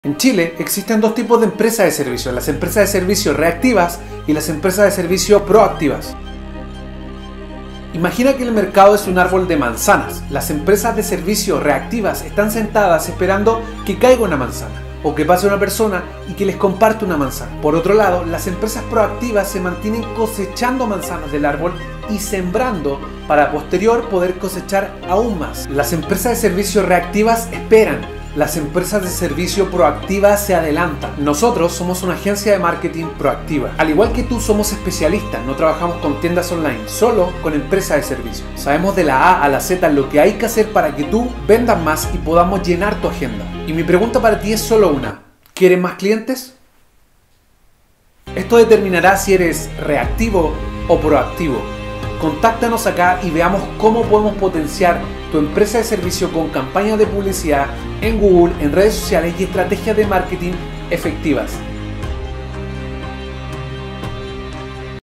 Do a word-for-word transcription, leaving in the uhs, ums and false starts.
En Chile existen dos tipos de empresas de servicio, las empresas de servicio reactivas y las empresas de servicio proactivas. Imagina que el mercado es un árbol de manzanas. Las empresas de servicio reactivas están sentadas esperando que caiga una manzana o que pase una persona y que les comparte una manzana. Por otro lado, las empresas proactivas se mantienen cosechando manzanas del árbol y sembrando para posterior poder cosechar aún más. Las empresas de servicio reactivas esperan. Las empresas de servicio proactivas se adelantan. Nosotros somos una agencia de marketing proactiva. Al igual que tú, somos especialistas, no trabajamos con tiendas online, solo con empresas de servicio. Sabemos de la A a la Z lo que hay que hacer para que tú vendas más y podamos llenar tu agenda. Y mi pregunta para ti es solo una: ¿quieres más clientes? Esto determinará si eres reactivo o proactivo. Contáctanos acá y veamos cómo podemos potenciar tu empresa de servicio con campañas de publicidad en Google, en redes sociales y estrategias de marketing efectivas.